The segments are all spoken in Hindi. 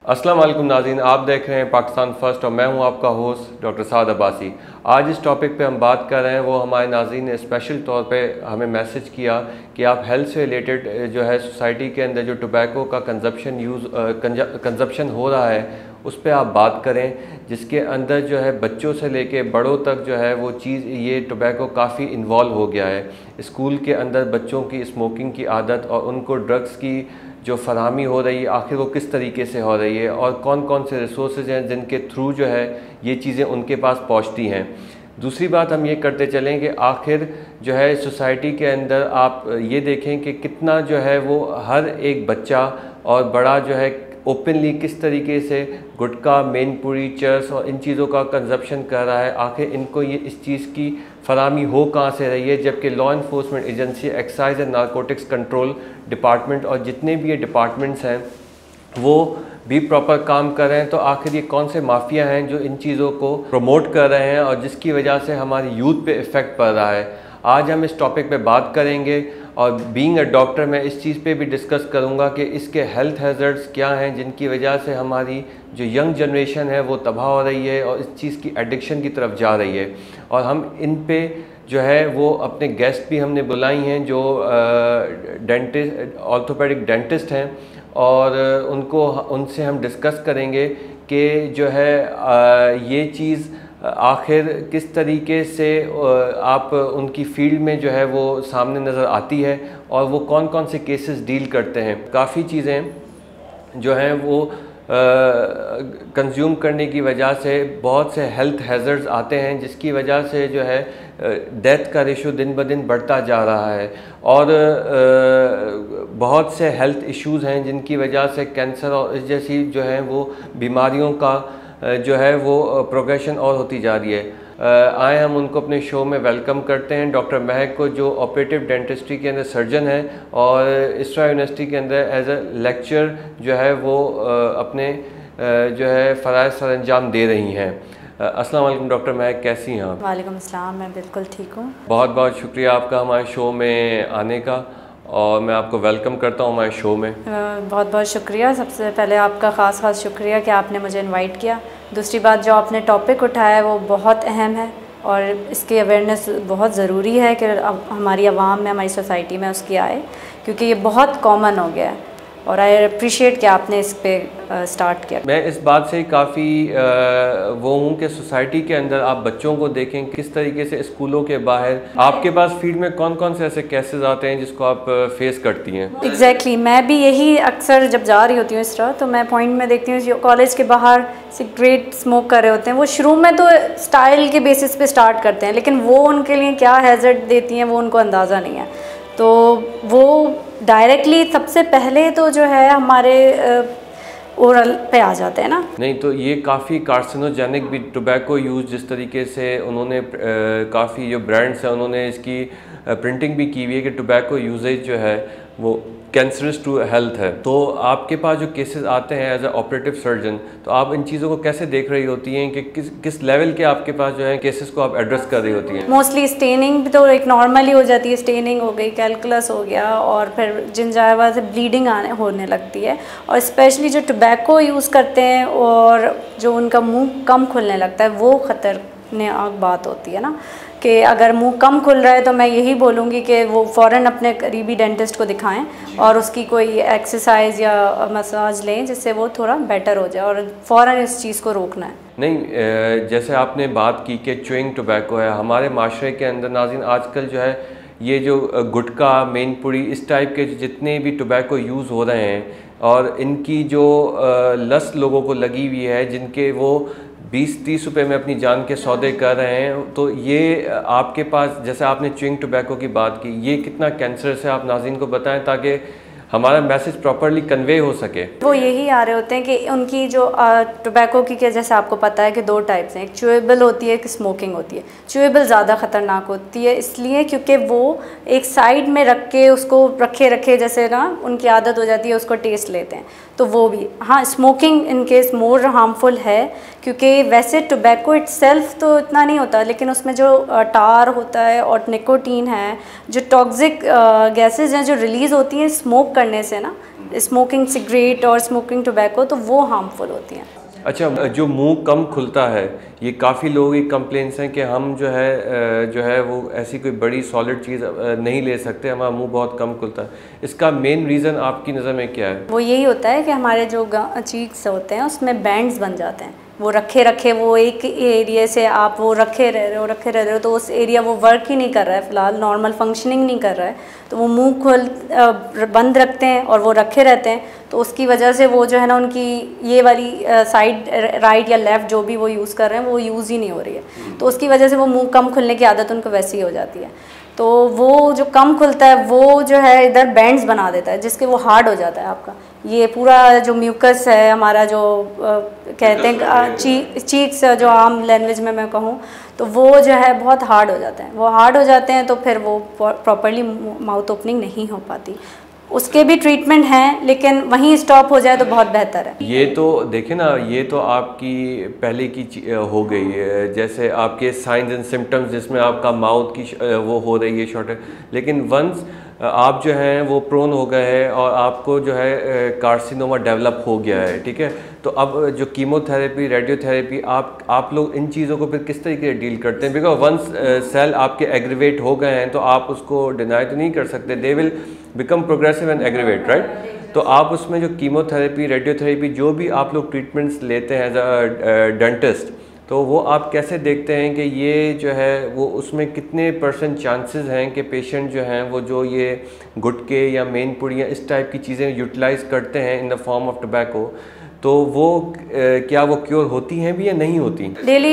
अस्सलाम वालेकुम नाज़रीन, आप देख रहे हैं पाकिस्तान फर्स्ट और मैं हूं आपका होस्ट डॉक्टर साद अब्बासी। आज इस टॉपिक पे हम बात कर रहे हैं, वो हमारे नाज़रीन ने स्पेशल तौर पे हमें मैसेज किया कि आप हेल्थ से रिलेटेड जो है सोसाइटी के अंदर जो टोबैको का कंजप्शन हो रहा है उस पर आप बात करें, जिसके अंदर जो है बच्चों से लेके बड़ों तक जो है वो चीज़ ये टोबैको काफ़ी इन्वॉल्व हो गया है। स्कूल के अंदर बच्चों की स्मोकिंग की आदत और उनको ड्रग्स की जो फराहमी हो रही है आखिर वो किस तरीके से हो रही है और कौन कौन से रिसोर्सेज हैं जिनके थ्रू जो है ये चीज़ें उनके पास पहुंचती हैं। दूसरी बात हम ये करते चलें कि आखिर जो है सोसाइटी के अंदर आप ये देखें कि कितना जो है वो हर एक बच्चा और बड़ा जो है ओपनली किस तरीके से गुटखा, मेनपुरी, चर्स और इन चीज़ों का कंजप्शन कर रहा है। आखिर इनको ये इस चीज़ की फराहमी हो कहाँ से रही है, जबकि law enforcement agency, excise and narcotics control department और जितने भी ये डिपार्टमेंट्स हैं वो भी प्रॉपर काम कर रहे हैं। तो आखिर ये कौन से माफिया हैं जो इन चीज़ों को प्रमोट कर रहे हैं और जिसकी वजह से हमारी यूथ पे इफ़ेक्ट पड़ रहा है। आज हम इस टॉपिक पे बात करेंगे और बीइंग अ डॉक्टर मैं इस चीज़ पे भी डिस्कस करूँगा कि इसके हेल्थ हैज़र्ड्स क्या हैं जिनकी वजह से हमारी जो यंग जनरेशन है वो तबाह हो रही है और इस चीज़ की एडिक्शन की तरफ जा रही है। और हम इन पे जो है वो अपने गेस्ट भी हमने बुलाई हैं जो डेंटिस्ट, ऑर्थोपेडिक डेंटिस्ट हैं और उनसे हम डिस्कस करेंगे कि जो है ये चीज़ आखिर किस तरीके से आप उनकी फील्ड में जो है वो सामने नज़र आती है और वो कौन कौन से केसेस डील करते हैं। काफ़ी चीज़ें जो हैं वो कंज्यूम करने की वजह से बहुत से हेल्थ हैज़र्ड्स आते हैं जिसकी वजह से जो है डेथ का रेशो दिन ब दिन बढ़ता जा रहा है और बहुत से हेल्थ इश्यूज़ हैं जिनकी वजह से कैंसर और इस जैसी जो है वो बीमारियों का जो है वो प्रोग्रेशन और होती जा रही है। आए हम उनको अपने शो में वेलकम करते हैं डॉक्टर महक को, जो ऑपरेटिव डेंटिस्ट्री के अंदर सर्जन है और इसरा यूनिवर्सिटी के अंदर एज अ लेक्चर जो है वो अपने जो है फ़राइज़ सर अंजाम दे रही हैं। अस्सलाम वालेकुम डॉक्टर महक, कैसी हैं आप? वालेकुम अस्सलाम, मैं बिल्कुल ठीक हूँ। बहुत बहुत शुक्रिया आपका हमारे शो में आने का और मैं आपको वेलकम करता हूँ हमारे शो में। बहुत बहुत शुक्रिया। सबसे पहले आपका ख़ास शुक्रिया कि आपने मुझे इनवाइट किया। दूसरी बात, जो आपने टॉपिक उठाया है वो बहुत अहम है और इसकी अवेयरनेस बहुत ज़रूरी है कि हमारी आवाम में, हमारी सोसाइटी में उसकी आए, क्योंकि ये बहुत कॉमन हो गया है और आई अप्रिशिएट कि आपने इस पे स्टार्ट किया। मैं इस बात से काफ़ी वो हूँ कि सोसाइटी के अंदर आप बच्चों को देखें किस तरीके से स्कूलों के बाहर आपके पास फील्ड में कौन कौन से ऐसे केसेस आते हैं जिसको आप फेस करती हैं। एग्जैक्टली मैं भी यही अक्सर जब जा रही होती हूँ इस तरह, तो मैं पॉइंट में देखती हूँ कॉलेज के बाहर सिगरेट स्मोक कर रहे होते हैं। वो शुरू में तो स्टाइल के बेसिस पे स्टार्ट करते हैं, लेकिन वो उनके लिए क्या हैज़र्ड देती हैं वो उनको अंदाज़ा नहीं है। तो वो डायरेक्टली सबसे पहले तो जो है हमारे ओरल पे आ जाते हैं ना। नहीं तो ये काफ़ी कार्सिनोजेनिक भी टोबैको यूज़, जिस तरीके से उन्होंने काफ़ी जो ब्रांड्स हैं उन्होंने इसकी प्रिंटिंग भी की हुई है कि टोबैको यूजेज जो है वो कैंसरस टू हेल्थ है। तो आपके पास जो केसेस आते हैं एज अ ऑपरेटिव सर्जन, तो आप इन चीज़ों को कैसे देख रही होती हैं कि किस लेवल के आपके पास जो है केसेस को आप एड्रेस कर रही होती हैं? मोस्टली स्टेनिंग भी तो एक नॉर्मली हो जाती है, स्टेनिंग हो गई, कैलकुलस हो गया और फिर जिंजाइवा से ब्लीडिंग होने लगती है। और स्पेशली जो टोबैको यूज़ करते हैं और जो उनका मुंह कम खुलने लगता है वो ख़तरनाक बात होती है ना, कि अगर मुंह कम खुल रहा है तो मैं यही बोलूँगी कि वो फ़ौरन अपने करीबी डेंटिस्ट को दिखाएं और उसकी कोई एक्सरसाइज या मसाज लें जिससे वो थोड़ा बेटर हो जाए और फ़ौरन इस चीज़ को रोकना है। नहीं, जैसे आपने बात की कि च्युइंग टोबैको है हमारे माशरे के अंदर, नाज़रीन आजकल जो है ये जो गुटखा, मेनपुरी, इस टाइप के जितने भी टोबैको यूज़ हो रहे हैं और इनकी जो लत लोगों को लगी हुई है, जिनके वो 20-30 रुपये में अपनी जान के सौदे कर रहे हैं, तो ये आपके पास जैसे आपने च्युइंग टोबैको की बात की, ये कितना कैंसरस है आप नाज़रीन को बताएं ताकि हमारा मैसेज प्रॉपर्ली कन्वे हो सके। वो यही आ रहे होते हैं कि उनकी जो टोबैको की, क्या जैसे आपको पता है कि दो टाइप्स हैं, एक च्यूएबल होती है, एक स्मोकिंग होती है। च्यूएबल ज़्यादा ख़तरनाक होती है इसलिए क्योंकि वो एक साइड में रख के उसको रखे जैसे ना उनकी आदत हो जाती है, उसको टेस्ट लेते हैं। तो वो भी, हाँ smoking in case more harmful है, क्योंकि वैसे टोबैको इटसेल्फ तो इतना नहीं होता, लेकिन उसमें जो टार होता है और निकोटीन है, जो टॉक्सिक गैसेस हैं जो रिलीज़ होती हैं स्मोक करने से ना, स्मोकिंग सिगरेट और स्मोकिंग टोबैको, तो वो हार्मफुल होती हैं। अच्छा, जो मुंह कम खुलता है, ये काफ़ी लोगों की कंप्लेंट्स हैं कि हम जो है वो ऐसी कोई बड़ी सॉलिड चीज़ नहीं ले सकते, हमारा मुंह बहुत कम खुलता है। इसका मेन रीज़न आपकी नज़र में क्या है? वो यही होता है कि हमारे जो चीक्स होते हैं उसमें बैंड्स बन जाते हैं, वो रखे वो एक एरिया से आप वो रखे रह रहे हो तो उस एरिया वो वर्क ही नहीं कर रहा है, फ़िलहाल नॉर्मल फंक्शनिंग नहीं कर रहा है, तो वो मुंह खोल बंद रखते हैं और वो रखे रहते हैं, तो उसकी वजह से वो जो है ना उनकी ये वाली साइड राइट या लेफ़्ट जो भी वो यूज़ कर रहे हैं वो यूज़ ही नहीं हो रही है, तो उसकी वजह से वो मुंह कम खुलने की आदत उनको वैसे ही हो जाती है। तो वो जो कम खुलता है वो जो है इधर बैंड्स बना देता है, जिसके वो हार्ड हो जाता है आपका ये पूरा जो म्यूकस है हमारा, जो कहते हैं चीक्स, जो आम लैंग्वेज में मैं कहूँ तो वो जो है बहुत हार्ड हो जाते हैं, वो हार्ड हो जाते हैं तो फिर वो प्रॉपर्ली माउथ ओपनिंग नहीं हो पाती। उसके भी ट्रीटमेंट हैं, लेकिन वहीं स्टॉप हो जाए तो बहुत बेहतर है। ये तो देखे ना, ये तो आपकी पहले की हो गई है, जैसे आपके साइंस एंड सिम्टम्स जिसमें आपका माउथ की वो हो रही है शॉर्टेज, लेकिन वंस आप जो हैं वो प्रोन हो गए हैं और आपको जो है कार्सिनोमा डेवलप हो गया है, ठीक है, तो अब जो कीमोथेरेपी, रेडियोथेरेपी, आप लोग इन चीज़ों को फिर किस तरीके से डील करते हैं? बिकॉज वंस सेल आपके एग्रीवेट हो गए हैं तो आप उसको डिनाई तो नहीं कर सकते, they will become progressive and aggravate, right? तो आप उसमें जो कीमोथेरेपी, रेडियोथेरेपी, जो भी आप लोग ट्रीटमेंट्स लेते हैं एज अ डेंटिस्ट, तो वो आप कैसे देखते हैं कि ये जो है वो उसमें कितने % चांसेस हैं कि पेशेंट जो हैं वो जो ये गुटके या मेन पुड़ियाँ इस टाइप की चीज़ें यूटिलाइज़ करते हैं in the form of tobacco, तो वो क्या वो क्योर होती हैं भी या नहीं होती? डेली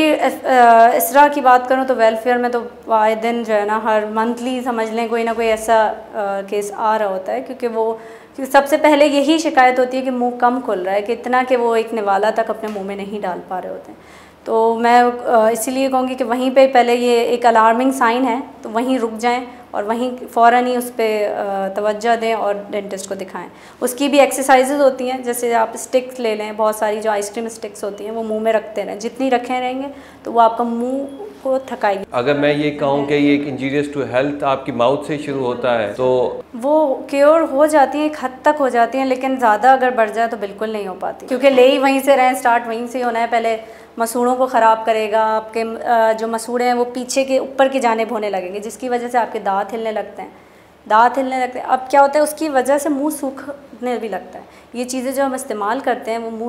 इसरा की बात करूँ तो वेलफेयर में तो आए दिन जो है ना, हर मंथली समझ लें कोई ना कोई ऐसा केस आ रहा होता है, क्योंकि सबसे पहले यही शिकायत होती है कि मुंह कम खुल रहा है, कि इतना कि वो एक निवाला तक अपने मुंह में नहीं डाल पा रहे होते हैं। तो मैं इसीलिए कहूँगी कि वहीं पे पहले ये एक अलार्मिंग साइन है, तो वहीं रुक जाएं और वहीं फ़ौरन ही उस पर तवज्जो दें और डेंटिस्ट को दिखाएं। उसकी भी एक्सरसाइजेज होती हैं, जैसे आप स्टिक्स ले लें, बहुत सारी जो आइसक्रीम स्टिक्स होती हैं वो मुंह में रखते रहें, जितनी रखे रहेंगे तो वो आपका मुंह को थकाएगी। अगर मैं ये कहूँ कि ये एक इंजीरियस टू हेल्थ आपकी माउथ से शुरू होता है तो वो क्योर हो जाती है, एक हद तक हो जाती हैं, लेकिन ज़्यादा अगर बढ़ जाए तो बिल्कुल नहीं हो पाती, क्योंकि ले ही वहीं से रहें, स्टार्ट वहीं से होना है। पहले मसूड़ों को ख़राब करेगा, आपके जो मसूड़े हैं वो पीछे के ऊपर की जानिब होने लगेंगे, जिसकी वजह से आपके दांत हिलने लगते हैं। अब क्या होता है, उसकी वजह से मुंह सूखने भी लगता है। ये चीज़ें जो हम इस्तेमाल करते हैं वो मुंह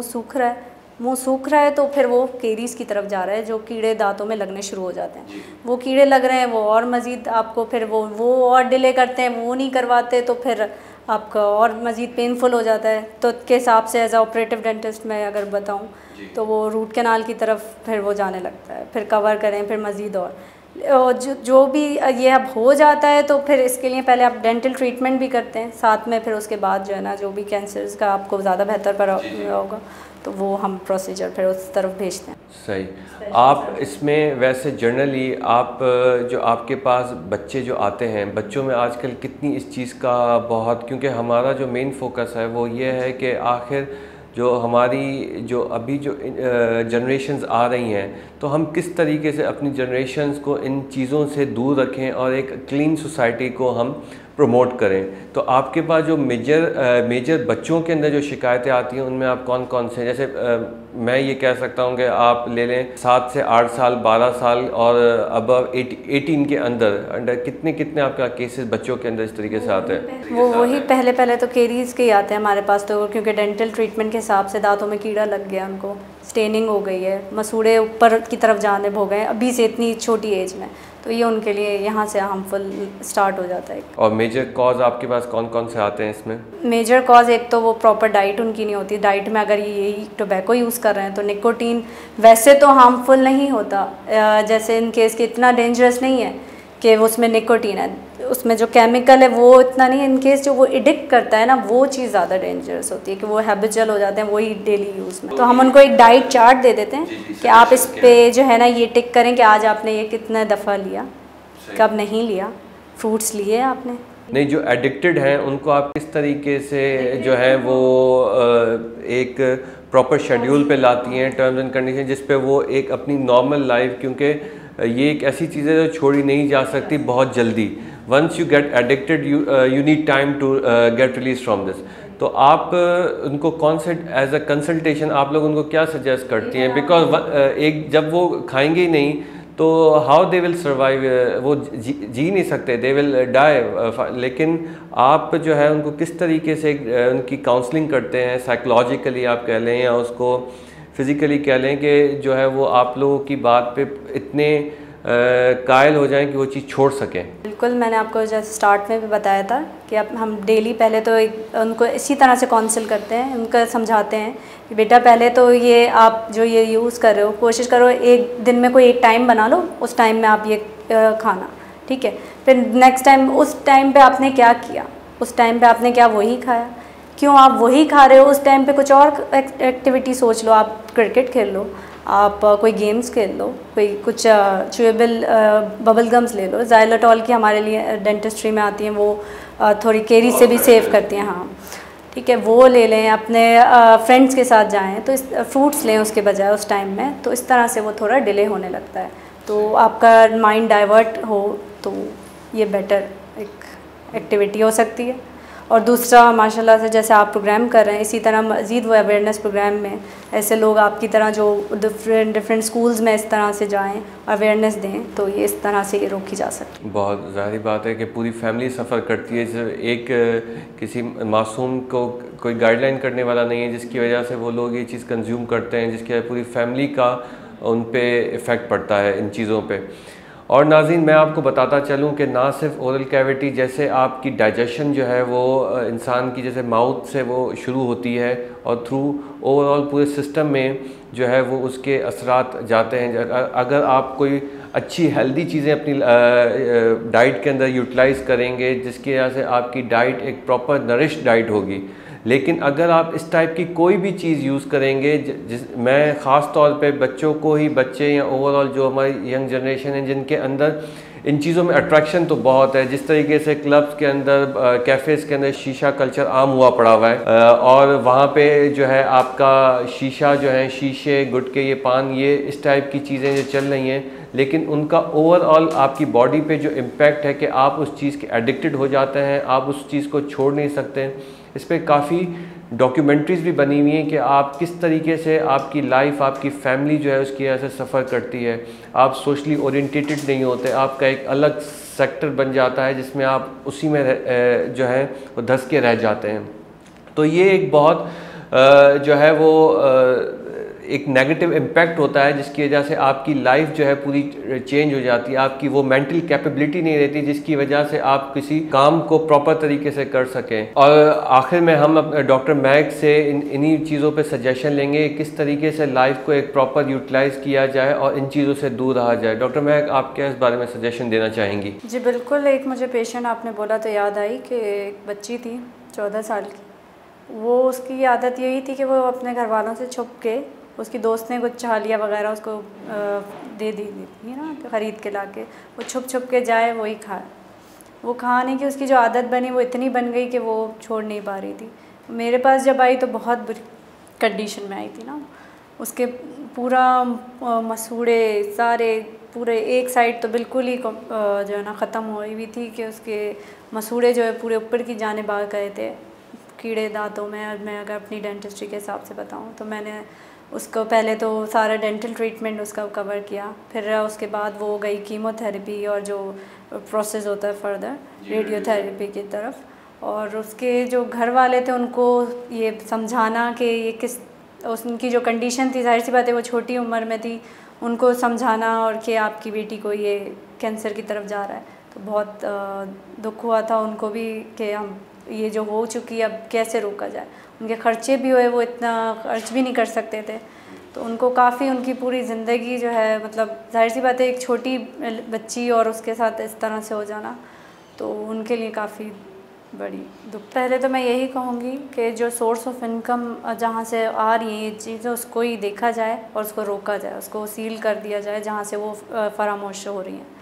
सूख रहा है तो फिर वो केरीज़ की तरफ जा रहा है, जो कीड़े दांतों में लगने शुरू हो जाते हैं। वो कीड़े लग रहे हैं, वो और मज़ीद आपको फिर वो और डिले करते हैं, वो नहीं करवाते, तो फिर आपका और मज़ीद पेनफुल हो जाता है। तो के हिसाब से एज आ ऑपरेटिव डेंटिस्ट मैं अगर बताऊं तो वो रूट कैनाल की तरफ फिर वो जाने लगता है, फिर कवर करें, फिर मज़ीद और जो भी ये अब हो जाता है, तो फिर इसके लिए पहले आप डेंटल ट्रीटमेंट भी करते हैं साथ में, फिर उसके बाद जो है ना जो भी कैंसर्स का आपको ज़्यादा बेहतर पता होगा तो वो हम प्रोसीजर फिर उस तरफ भेजते हैं। सही। आप इसमें वैसे जनरली आप जो आपके पास बच्चे जो आते हैं, बच्चों में आजकल कितनी इस चीज़ का बहुत, क्योंकि हमारा जो मेन फोकस है वो ये है कि आखिर जो हमारी जो अभी जो जनरेशन्स आ रही हैं, तो हम किस तरीके से अपनी जनरेशन्स को इन चीज़ों से दूर रखें और एक क्लीन सोसाइटी को हम प्रमोट करें। तो आपके पास जो मेजर बच्चों के अंदर जो शिकायतें आती हैं उनमें आप कौन कौन से, जैसे मैं ये कह सकता हूँ कि आप ले लें 7 से 8 साल, 12 साल और अबव 18 के अंदर कितने आपका केसेस बच्चों के अंदर इस तरीके से आते हैं? वो वही पहले तो केरीज़ के ही आते हैं हमारे पास, तो क्योंकि डेंटल ट्रीटमेंट के हिसाब से दांतों में कीड़ा लग गया, उनको स्टेनिंग हो गई है, मसूड़े ऊपर की तरफ जाने हो गए अभी से इतनी छोटी एज में, तो ये उनके लिए यहाँ से हार्मफुल स्टार्ट हो जाता है। और मेजर कॉज आपके पास कौन कौन से आते हैं इसमें? मेजर कॉज एक तो वो प्रॉपर डाइट उनकी नहीं होती, डाइट में अगर ये टोबैको यूज़ कर रहे हैं तो निकोटीन वैसे तो हार्मफुल नहीं होता, जैसे इन केस के इतना डेंजरस नहीं है कि उसमें निकोटीन है, उसमें जो केमिकल है वो इतना नहीं है। इन केस जो वो एडिक्ट करता है ना, वो चीज़ ज़्यादा डेंजरस होती है कि वो हैबिचुअल हो जाते हैं वही डेली यूज़ में। तो हम उनको एक डाइट चार्ट दे देते हैं कि आप इस पे जो है ना ये टिक करें कि आज आपने ये कितना दफ़ा लिया, कब नहीं लिया, फ्रूट्स लिए आपने? नहीं, जो एडिक्टेड हैं उनको आप किस तरीके से जो है वो एक प्रॉपर शेड्यूल पे लाती हैं, टर्म्स एंड कंडीशन, जिस पे वो एक अपनी नॉर्मल लाइफ, क्योंकि ये एक ऐसी चीज़ है जो छोड़ी नहीं जा सकती बहुत जल्दी। Once you get addicted you need time to get release from this. तो आप उनको कौन से एज अ कंसल्टेशन आप लोग उनको क्या सजेस्ट करती हैं? बिकॉज एक जब वो खाएंगे ही नहीं तो हाउ दे विल सर्वाइव, वो जी नहीं सकते, दे विल डाई। लेकिन आप जो है उनको किस तरीके से उनकी काउंसलिंग करते हैं, साइकोलॉजिकली आप कह लें या उसको फिज़िकली कह लें, कि जो है वो आप लोगों की बात पे इतने कायल हो जाएं कि वो चीज़ छोड़ सकें? बिल्कुल, मैंने आपको जैसे स्टार्ट में भी बताया था कि अब हम डेली पहले तो उनको इसी तरह से काउंसिल करते हैं, उनको समझाते हैं कि बेटा पहले तो ये आप जो ये यूज़ कर रहे हो, कोशिश करो एक दिन में कोई एक टाइम बना लो, उस टाइम में आप ये खाना, ठीक है। फिर नेक्स्ट टाइम उस टाइम पे आपने क्या किया, उस टाइम पे आपने क्या वही खाया, क्यों आप वही खा रहे हो, उस टाइम पे कुछ और एक्टिविटी सोच लो, आप क्रिकेट खेल लो, आप कोई गेम्स खेल लो, कोई कुछ च्यूएबल बबल गम्स ले लो। ज़ाइलोटॉल की हमारे लिए डेंटिस्ट्री में आती हैं, वो थोड़ी कैरी से भी सेव करती हैं, हाँ ठीक है, वो ले लें। अपने फ्रेंड्स के साथ जाएं तो फ्रूट्स लें उसके बजाय उस टाइम में, तो इस तरह से वो थोड़ा डिले होने लगता है, तो आपका माइंड डाइवर्ट हो तो ये बेटर एक एक्टिविटी हो सकती है। और दूसरा माशाल्लाह से जैसे आप प्रोग्राम कर रहे हैं, इसी तरह मज़ीद वो अवेयरनेस प्रोग्राम में ऐसे लोग आपकी तरह जो डिफरेंट स्कूल्स में इस तरह से जाएं, अवेयरनेस दें, तो ये इस तरह से ये रोकी जा सकती है। बहुत ज़ाहिर बात है कि पूरी फैमिली सफ़र करती है, एक किसी मासूम को कोई गाइडलाइन करने वाला नहीं है, जिसकी वजह से वो लोग ये चीज़ कंज्यूम करते हैं, जिसकी वजह पूरी फैमिली का उन पे इफ़ेक्ट पड़ता है इन चीज़ों पे। और नाज़रीन, मैं आपको बताता चलूँ कि ना सिर्फ ओरल कैविटी, जैसे आपकी डाइजेशन जो है वो इंसान की जैसे माउथ से वो शुरू होती है और थ्रू ओवरऑल पूरे सिस्टम में जो है वो उसके असरात जाते हैं। अगर आप कोई अच्छी हेल्दी चीज़ें अपनी डाइट के अंदर यूटिलाइज़ करेंगे, जिसकी वजह से आपकी डाइट एक प्रॉपर नरिश डाइट होगी। लेकिन अगर आप इस टाइप की कोई भी चीज़ यूज़ करेंगे, मैं ख़ास तौर पे बच्चों को ही, बच्चे या ओवरऑल जो हमारी यंग जनरेशन है जिनके अंदर इन चीज़ों में अट्रैक्शन तो बहुत है, जिस तरीके से क्लब्स के अंदर, कैफ़ेज़ के अंदर शीशा कल्चर आम हुआ पड़ा हुआ है, और वहाँ पे जो है आपका शीशा जो है, शीशे, गुटके, ये पान, ये इस टाइप की चीज़ें जो चल रही हैं, लेकिन उनका ओवरऑल आपकी बॉडी पे जो इम्पैक्ट है कि आप उस चीज़ के एडिक्टेड हो जाते हैं, आप उस चीज़ को छोड़ नहीं सकते। इस पर काफ़ी डॉक्यूमेंट्रीज़ भी बनी हुई हैं कि आप किस तरीके से आपकी लाइफ, आपकी फैमिली जो है उसकी वजह से सफ़र करती है। आप सोशली ओरिएंटेटेड नहीं होते, आपका एक अलग सेक्टर बन जाता है जिसमें आप उसी में जो है वो धंस के रह जाते हैं। तो ये एक बहुत जो है वो एक नेगेटिव इम्पैक्ट होता है, जिसकी वजह से आपकी लाइफ जो है पूरी चेंज हो जाती है, आपकी वो मेंटल कैपेबिलिटी नहीं रहती जिसकी वजह से आप किसी काम को प्रॉपर तरीके से कर सकें। और आखिर में हम डॉक्टर महक से इन्हीं चीज़ों पे सजेशन लेंगे किस तरीके से लाइफ को एक प्रॉपर यूटिलाइज़ किया जाए और इन चीज़ों से दूर रहा जाए। डॉक्टर महक, आप क्या इस बारे में सजेशन देना चाहेंगी? जी बिल्कुल, एक मुझे पेशेंट आपने बोला तो याद आई कि एक बच्ची थी 14 साल की, वो उसकी आदत यही थी कि वो अपने घर वालों से छुप के, उसकी दोस्त ने कुछ छालिया वगैरह उसको दे दी थी ना, तो ख़रीद के लाके वो छुप छुप के जाए वही खाए। वो खाने की उसकी जो आदत बनी वो इतनी बन गई कि वो छोड़ नहीं पा रही थी। मेरे पास जब आई तो बहुत बुरी कंडीशन में आई थी ना, उसके पूरा मसूड़े सारे, पूरे एक साइड तो बिल्कुल ही जो है ना ख़त्म हो हुई थी कि उसके मसूड़े जो है पूरे ऊपर की जानिब आ गए थे, कीड़े दांतों में। मैं अगर अपनी डेंटिस्ट्री के हिसाब से बताऊँ तो मैंने उसको पहले तो सारा डेंटल ट्रीटमेंट उसका कवर किया, फिर उसके बाद वो गई कीमोथेरेपी और जो प्रोसेस होता है फर्दर रेडियोथेरेपी की तरफ। और उसके जो घर वाले थे उनको ये समझाना कि ये किस, उनकी जो कंडीशन थी, जाहिर सी बात है वो छोटी उम्र में थी, उनको समझाना और कि आपकी बेटी को ये कैंसर की तरफ जा रहा है, तो बहुत दुख हुआ था उनको भी कि हम ये जो हो चुकी है अब कैसे रोका जाए। उनके ख़र्चे भी हुए, वो इतना खर्च भी नहीं कर सकते थे, तो उनको काफ़ी, उनकी पूरी ज़िंदगी जो है, मतलब जाहिर सी बात है एक छोटी बच्ची और उसके साथ इस तरह से हो जाना तो उनके लिए काफ़ी बड़ी दुख। पहले तो मैं यही कहूँगी कि जो सोर्स ऑफ इनकम जहाँ से आ रही हैं ये चीज़ें, उसको ही देखा जाए और उसको रोका जाए, उसको सील कर दिया जाए जहाँ से वो फरामोश हो रही हैं।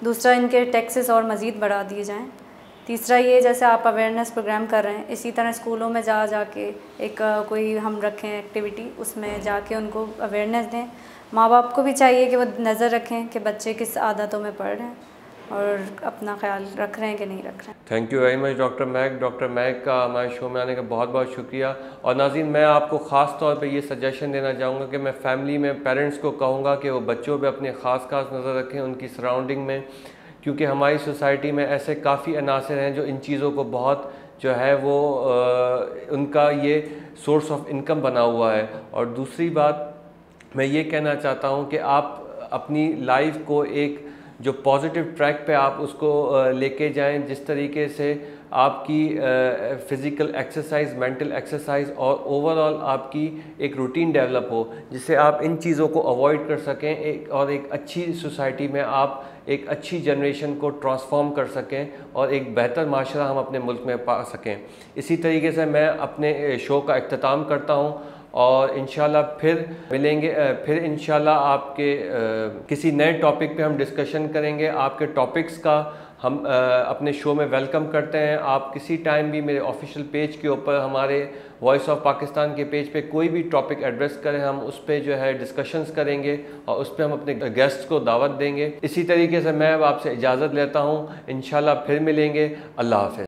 दूसरा, इनके टैक्सेस और मज़ीद बढ़ा दिए जाएँ। तीसरा ये, जैसे आप अवेयरनेस प्रोग्राम कर रहे हैं, इसी तरह स्कूलों में जा के एक कोई हम रखें एक्टिविटी, उसमें जाके उनको अवेयरनेस दें। माँ बाप को भी चाहिए कि वो नज़र रखें कि बच्चे किस आदतों में पढ़ रहे हैं और अपना ख्याल रख रहे हैं कि नहीं रख रहे हैं। Thank you very much doctor Mahak. Doctor Mahak का हमारे शो में आने का बहुत बहुत शुक्रिया। और नाज़रीन, मैं आपको ख़ास तौर पे ये सजेशन देना चाहूँगा कि मैं फैमिली में पेरेंट्स को कहूँगा कि वो बच्चों पे अपने ख़ास नज़र रखें उनकी सराउंडिंग में, क्योंकि हमारी सोसाइटी में ऐसे काफ़ी अनासर हैं जो इन चीज़ों को बहुत जो है वो उनका ये सोर्स ऑफ इनकम बना हुआ है। और दूसरी बात मैं ये कहना चाहता हूँ कि आप अपनी लाइफ को एक जो पॉजिटिव ट्रैक पे आप उसको लेके जाएं, जिस तरीके से आपकी फ़िज़िकल एक्सरसाइज, मेंटल एक्सरसाइज और ओवरऑल आपकी एक रूटीन डेवलप हो, जिससे आप इन चीज़ों को अवॉइड कर सकें और एक अच्छी सोसाइटी में आप एक अच्छी जनरेशन को ट्रांसफॉर्म कर सकें और एक बेहतर माशरा हम अपने मुल्क में पा सकें। इसी तरीके से मैं अपने शो का इख्तिताम करता हूँ और इंशाल्लाह फिर मिलेंगे, फिर इंशाल्लाह आपके किसी नए टॉपिक पे हम डिस्कशन करेंगे। आपके टॉपिक्स का हम अपने शो में वेलकम करते हैं। आप किसी टाइम भी मेरे ऑफिशियल पेज के ऊपर, हमारे वॉइस ऑफ पाकिस्तान के पेज पे कोई भी टॉपिक एड्रेस करें, हम उस पर जो है डिस्कशंस करेंगे और उस पर हम अपने गेस्ट को दावत देंगे। इसी तरीके से मैं अब आपसे इजाज़त लेता हूँ, इंशाल्लाह फिर मिलेंगे। अल्लाह हाफ़िज़।